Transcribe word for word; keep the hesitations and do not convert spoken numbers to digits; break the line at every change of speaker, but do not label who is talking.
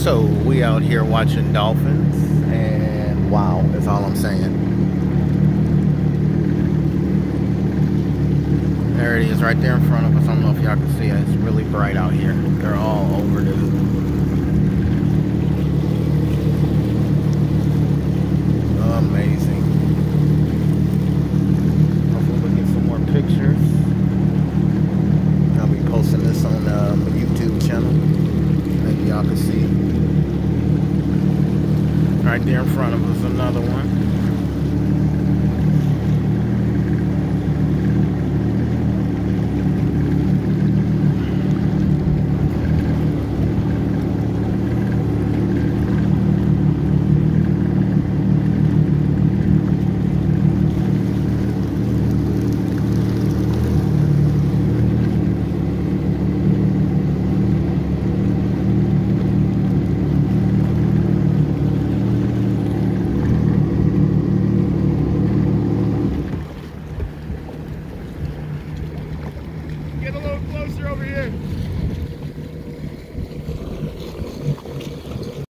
So we out here watching Dolphins, and wow, that's all I'm saying. There it is, right there in front of us. I don't know if y'all can see it. It's really bright out here. They're all over the. Amazing. Hopefully we'll get some more pictures. I'll be posting this on uh, my YouTube channel. Maybe y'all can see. Right there in front of us, another one.
Get a little closer over here.